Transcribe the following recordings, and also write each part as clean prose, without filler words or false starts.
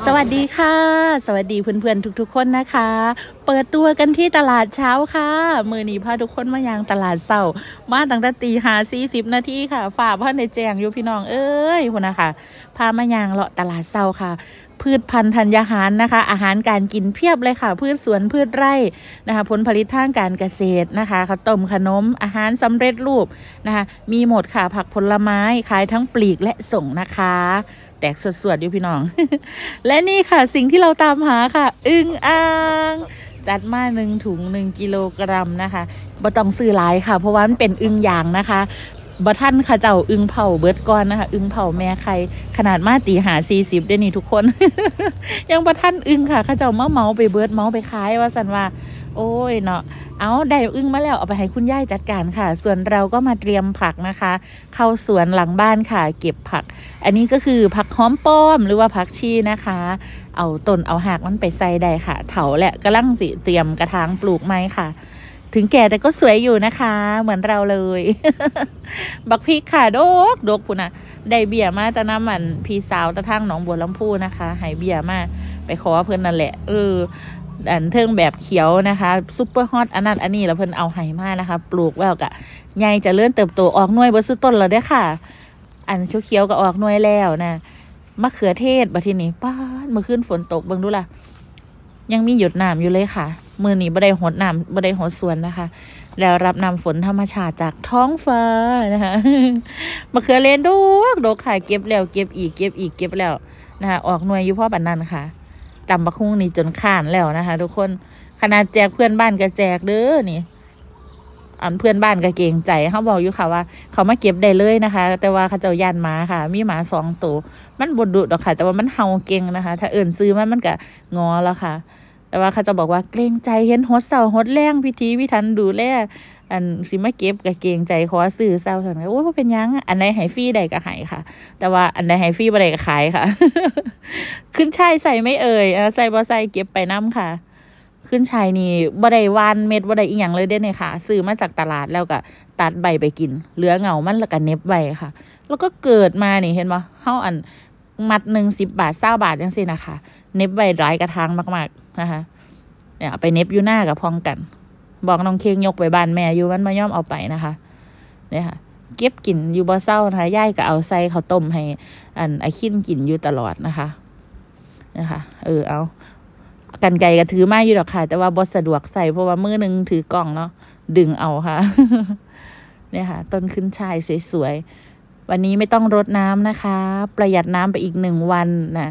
สวัสดีค่ะสวัสดีเพื่อนๆทุกๆคนนะคะเปิดตัวกันที่ตลาดเช้าค่ะมือนี้พาทุกคนมายังตลาดเช้ามาตั้งแต่ตี 5:40ค่ะฝ่าพ่อในแจงอยู่พี่น้องเอ้ยคุณนะคะพามายังเลาะตลาดเช้าค่ะพืชพันธุ์ธัญญาหารนะคะอาหารการกินเพียบเลยค่ะพืชสวนพืชไร่นะคะผลผลิตทางการเกษตรนะคะข้าวต้มขนมอาหารสำเร็จรูปนะคะมีหมดค่ะผักผลไม้ขายทั้งปลีกและส่งนะคะแตกสดๆอยู่พี่น้อง และนี่ค่ะสิ่งที่เราตามหาค่ะอึ่งอ่างจัดมา1 ถุง1 กิโลกรัมนะคะบ่ต้องซื้อหลายค่ะเพราะว่ามันเป็นอึ่งยางนะคะบ่ท่านค่ะเจ้าอึ่งเผาเบิดก่อนนะคะอึ่งเผาแม่ไข่ขนาดมาตี 5:40ได้นี่ทุกคน ยังบ่ท่านอึ่งค่ะเขาเจ้าเมาไปเบิดเมาไปขายว่าสันว่าโอ้ยเนาะเอาได้อึ้งมาแล้วเอาไปให้คุณย่ายจัดการค่ะส่วนเราก็มาเตรียมผักนะคะเข้าสวนหลังบ้านค่ะเก็บผักอันนี้ก็คือผักหอมป้อมหรือว่าผักชีนะคะเอาต้นเอาหากมันไปใส่ได้ค่ะเถาแหละกำลังสิเตรียมกระถางปลูกไม้ค่ะถึงแก่แต่ก็สวยอยู่นะคะเหมือนเราเลย บักพริกค่ะดกคุณน่ะได้เบี้ยมาตะน้ำมันพี่สาวตะทั้งหนองบัวลำพูนะคะให้เบี้ยมาไปขอเพื่อนนั่นแหละอันเทิงแบบเขียวนะคะซุปเปอร์ฮอตอันนั้นอันนี้แล้วเพิ่นเอาไห้มานะคะปลูกแล้วกะใหญ่จะเลื่อนเติบโตออกหน่วยบนสุดต้นแล้วเด้อค่ะอันเขียวๆก็ออกหน่วยแล้วนะมะเขือเทศบัดทีนี้ป้าเมื่อคืนฝนตกเบิ่งดูล่ะยังมีหยดน้ำอยู่เลยค่ะมือนี้บ่ได้หดน้ำบ่ได้หดสวนนะคะแล้วรับน้ำฝนธรรมชาติจากท้องฟ้านะคะมะเขือเลนดกค่ะเก็บแล้วเก็บอีกเก็บแล้วนะคะออกหน่วยอยู่พ่อบันนั้นค่ะตำบักหุ่งนี่จนข้านแล้วนะคะทุกคนขนาดแจกเพื่อนบ้านก็แจกเด้อนี่อันเพื่อนบ้านก็เกรงใจเขาบอกอยู่ค่ะว่าเขามาเก็บได้เลยนะคะแต่ว่าเขาเจ้าย่านหมาค่ะมีหมา2 ตัวมันบ่ดุดอกค่ะแต่ว่ามันเห่าเก่งนะคะถ้าเอิ่นซื้อมันก็งอแล้วค่ะแต่ว่าเขาจะบอกว่าเกรงใจเห็นหดเสาหดแรงพิธีพิถันดูแลอันสิมาเก็บก็เกรงใจขอซื้อเศร้าสั่นโอ้ยบ่เป็นยังอันไหนให้ฟรีได้ก็ให้ค่ะแต่ว่าอันไหนให้ฟรีบ่ได้ก็ขายค่ะ ขึ้นช่ายใส่ไม่เอ่ยใส่บ่ใส่เก็บไปน้ำค่ะขึ้นช่ายนี่บ่ได้วานเม็ดบ่ได้อีหยังเลยเด้เนี่ยค่ะซื้อมาจากตลาดแล้วก็ตัดใบไปกินเหลือเงามันแล้วก็เน็บไว้ค่ะแล้วก็เกิดมานี่เห็นบ่เฮาอันมัดหนึ่ง10 บาท20 บาทจังซี่นะคะเน็บไว้หลายกระถางมากๆนะคะเนี่ยไปเน็บอยู่หน้ากับพองกันบอกน้องเค้งยกไปบ้านแม่อยู่มันมาย่อมเอาไปนะคะเนี่ยค่ะเก็บกินอยู่บ่เศร้านะคะย่ายก็เอาใส่ข้าวต้มให้ไอ้ขิ้นกินอยู่ตลอดนะคะเอากันไกรก็ถือมาอยู่ดอกค่ะแต่ว่าบ่สะดวกใส่เพราะว่ามือนึงถือกล่องเนาะดึงเอาค่ะ เนี่ยค่ะต้นขึ้นช่ายสวยๆวันนี้ไม่ต้องรดน้ำนะคะประหยัดน้ำไปอีก1 วันนะ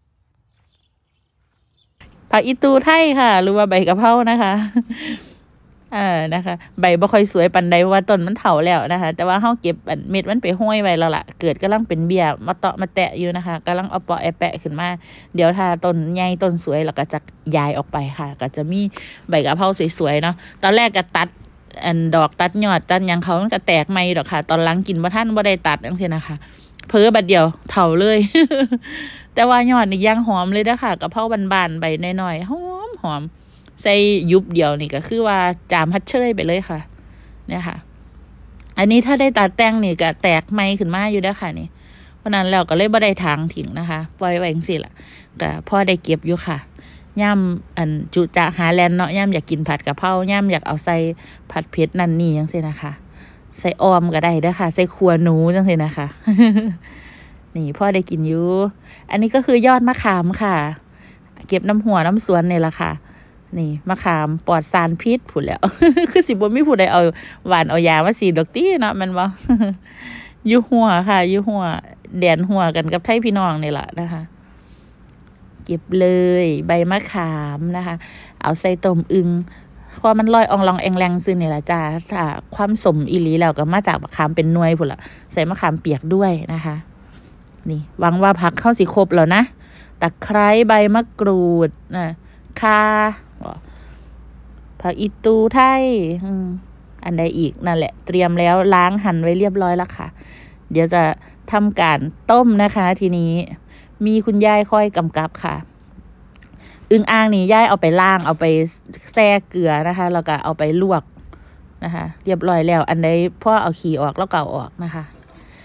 ผักอีตูไทยค่ะหรือว่าใบกะเพรานะคะนะคะใบบ่ค่อยสวยปานใดเพราะว่าต้นมันเฒ่าแล้วนะคะแต่ว่าเฮาเก็บเม็ดมันไปห้อยไว้แล้วล่ะเกิดกำลังเป็นเบี้ยมาเตาะมาแตะอยู่นะคะกำลังเอาเปาะแปะขึ้นมาเดี๋ยวถ้าต้นใหญ่ต้นสวยแล้วก็จะย้ายออกไปค่ะก็จะมีใบกะเพราสวยๆเนาะตอนแรกก็ตัดดอกตัดยอดตัดหยังเขามันก็แตกใหม่ดอกค่ะตอนหลังกินบ่ทันบ่ได้ตัดจังซี่นะคะเพ้อบัดเดียวเฒ่าเลย แต่ว่ายอดนี่ยังหอมเลยเด้อค่ะกะเพราบานๆใบน้อยๆหอมใส่ยุบเดียวนี่ก็คือว่าจามพัดเชยไปเลยค่ะเนี่ยค่ะอันนี้ถ้าได้ตัดแต่งนี่ก็แตกใหม่ขึ้นมาอยู่เด้อค่ะนี่เพราะนั้นแล้วก็เลยบ่ได้ทางทิ้งนะคะปล่อยไว้จังซี่ล่ะก็พอได้เก็บอยู่ค่ะย่ำจุจะหาแลนเนาะย่ำอยากกินผัดกะเพราย่ำอยากเอาใส่ผัดเผ็ดนั่นนี่จังซี่นะคะใส่ออมก็ได้เด้อค่ะใส่ขัวหนูจังซี่นะคะ นี่พ่อได้กินอยู่อันนี้ก็คือยอดมะขามค่ะเก็บน้ำหัวน้ำสวนนี่แหละค่ะนี่มะขามปลอดสารพิษผุดแล้ว คือสิบ่มีผู้ใดเอาหวานเอายามาสีดอกตี้เนาะมันบ่ อยู่หัวค่ะอยู่หัวแดนหัวกันกับไทยพี่น้องนี่แหละนะคะเก็บเลยใบมะขามนะคะเอาใส่ต้มอึงพอมันลอยอองลองแองแรงซึ่งนี่แหละจ้าถ้าความสมอีหลีแล้วก็มาจากมะขามเป็นหน่วยผุดละใส่มะขามเปียกด้วยนะคะนี่หวังว่าผักเข้าสิครบแล้วนะตะไคร้ใบมะกรูดข่าผักอีตูไทยอันใดอีกนั่นแหละเตรียมแล้วล้างหั่นไว้เรียบร้อยแล้วค่ะเดี๋ยวจะทำการต้มนะคะทีนี้มีคุณยายค่อยกำกับค่ะอึ่งอ่างนี่ยายเอาไปล้างเอาไปแช่เกลือนะคะแล้วก็เอาไปลวกนะคะเรียบร้อยแล้วอันใดพ่อเอาขี้ออกแล้วเก่าออกนะคะ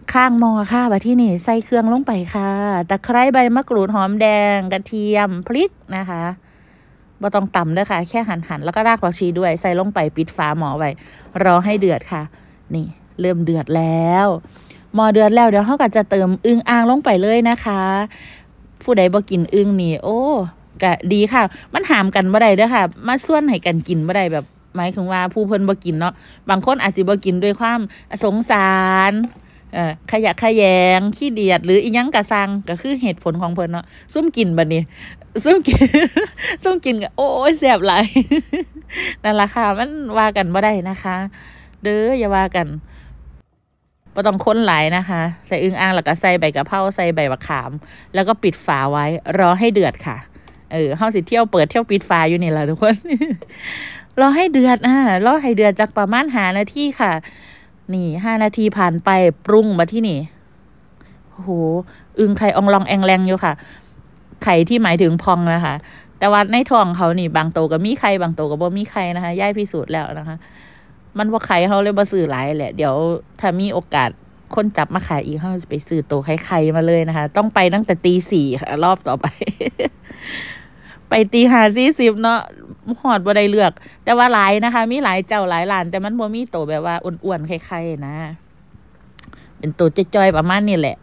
ข้างหม้อค่ะบัดที่นี่ใส่เครื่องลงไปค่ะตะไคร้ใบมะกรูดหอมแดงกระเทียมพริกนะคะบ่ต้องตำด้วยค่ะแค่หั่นแล้วก็รากผักชีด้วยใส่ลงไปปิดฝาหม้อไว้รอให้เดือดค่ะนี่เริ่มเดือดแล้วหม้อเดือดแล้วเดี๋ยวเขาก็จะเติมอึ่งอ่างลงไปเลยนะคะผู้ใดบ่กินอึ่งนี่โอ้ก็ดีค่ะมันหามกันบ่ได้เด้อค่ะมาส่วนให้กันกินบ่ได้แบบหมายถึงว่าผู้เพิ่นบ่กินเนาะบางคนอาจสิบ่กินด้วยความสงสารขยะแขยงขี้เดียดหรืออีหยังกะซังก็คือเหตุผลของเพิ่นเนาะซุ่มกินบัดนี้ซุ่มกิน ซุ่มกินก็โอ้ยแสบหลาย นั่นล่ะค่ะมันว่ากันบ่ได้นะคะ เด้ออย่าว่ากันบ่ต้องค้นหลายนะคะใส่อึ่งอ่างแล้วก็ใส่ใบกะเพราใส่ใบมะขามแล้วก็ปิดฝาไว้รอให้เดือดค่ะเฮาสิเที่ยวเปิดเที่ยวปิดฝาอยู่นี่แหละทุกคน รอให้เดือดรอให้เดือดจากประมาณ5 นาทีค่ะนี่5 นาทีผ่านไปปรุงมาที่นี่โอ้โหอึ่งไข่อองลองแองแรงอยู่ค่ะไข่ที่หมายถึงพองนะคะแต่ว่าในท้องเขานี่บางโตก็มีไข่บางโตก็บ่มีไข่นะคะย่ายพิสูจน์แล้วนะคะมันว่าไข่เขาเลยบ่ซื้อหลายแหละเดี๋ยวถ้ามีโอกาสคนจับมาขายอีกเขาจะไปซื้อโตไข่มาเลยนะคะต้องไปตั้งแต่ตี 4ค่ะรอบต่อไป ไปตี5:40เนาะหอดบ่ได้เลือก แต่ว่าหลายนะคะมีหลายเจ้าหลายร้านแต่มันบ่มีโตแบบว่าอ้วนๆไข่ๆนะเป็นโตจ้อยๆประมาณนี้แหละ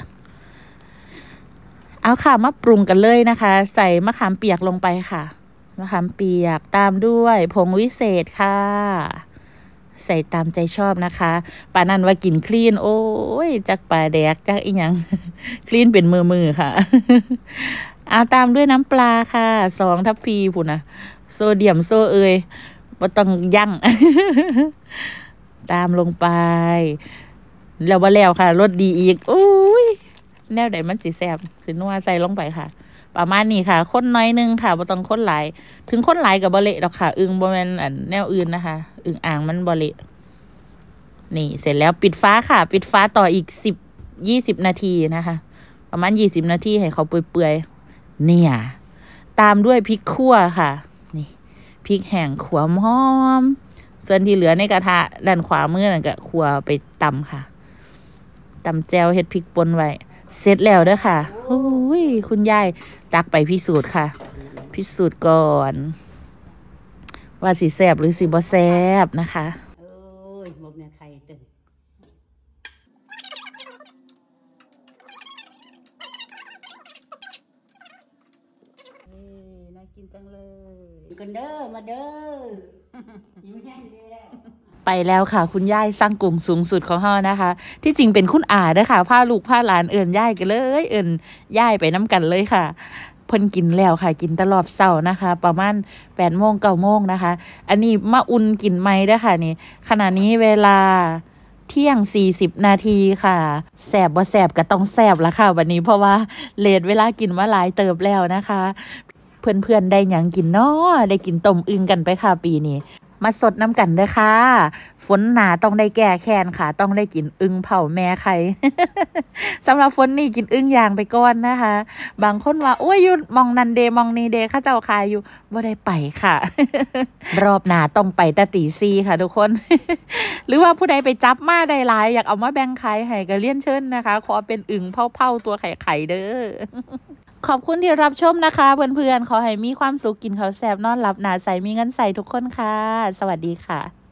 เอาค่ะมาปรุงกันเลยนะคะ ใส่มะขามเปียกลงไปค่ะมะขามเปียกตามด้วยผงวิเศษค่ะใส่ตามใจชอบนะคะป่านั้นว่ากินคลีนโอ้ยจักปลาแดกจักอีหยัง คลีนเป็นมือค่ะ เอาตามด้วยน้ำปลาค่ะ2 ทัพพีพุ่นนะโซเดียมโซบ่ต้องยั่ง ตามลงไปแล้วว่าแล้วค่ะรสดีอีกโอ้ยแนวใดมันสิแซ่บสินัวใส่ลงไปค่ะประมาณนี้ค่ะคนน้อยนึงค่ะบ่ต้องคนหลายถึงคนหลายกับบ่เละดอกค่ะอึ่งบ่แม่นแนวอื่นนะคะอึ่งอ่างมันบ่เละนี่เสร็จแล้วปิดฟ้าค่ะปิดฟ้าต่ออีก10-20 นาทีนะคะประมาณ20 นาทีให้เขาเปื่อยๆเนี่ยตามด้วยพริกขั่วค่ะนี่พริกแห้งขั่วหอมส่วนที่เหลือในกระทะด้านขวามือนั่นก็ขั่วไปตำค่ะตำแจวเฮ็ดพริกป่นไว้เสร็จแล้วเด้อค่ะโอ้ยคุณยายตักไปพิสูจน์ค่ะพิสูจน์ก่อนว่าสิแซ่บหรือสิบ่แซ่บนะคะโอ้ยหมกเนี่ยไข่ตึงน่ากินจังเลยกันเด้อมาเด้อหิวแห้งแล้วไปแล้วค่ะคุณย่ายสร้างกลุ่มสูงสุดของเฮานะคะ ที่จริงเป็นคุณอาเด้อค่ะพาลูกพาหลานเอิ้นย่ายกันเลยเอิ้นย่ายไปน้ำกันเลยค่ะเพิ่นกินแล้วค่ะกินตลอดเช้านะคะ ประมาณ8 โมง 9 โมงนะคะ อันนี้มาอุ่นกินใหม่เด้อค่ะนี่ขณะนี้เวลาเที่ยง40 นาทีค่ะแสบบ่แสบก็ต้องแสบละค่ะวันนี้เพราะว่าเลทเวลากินมาหลายเติบแล้วนะคะ เพื่อนๆได้หยังกินเนาะได้กินต้มอึ่งกันไปค่ะปีนี้มาสดน้ำกันเด้อค่ะฝนหนาต้องได้แก้แค้นค่ะต้องได้กินอึ่งเผาแม่ไข่ สำหรับฝนนี่กินอึ่งย่างไปก่อนนะคะบางคนว่าโอ้ยอยู่มองนันเดมองนี่เดข้าเจ้าขายอยู่บ่ได้ไปค่ะ รอบหน้าต้องไปแต่ตี 4ค่ะทุกคน หรือว่าผู้ใดไปจับมาได้หลายอยากเอามาแบ่งขายให้ก็เรียนเชิญนะคะขอเป็นอึ่งเผาตัวไข่เด้อ ขอบคุณที่รับชมนะคะเพื่อนๆขอให้มีความสุขกินข้าวแซ่บนอนหลับหนาใสมีเงินใส่ทุกคนค่ะสวัสดีค่ะ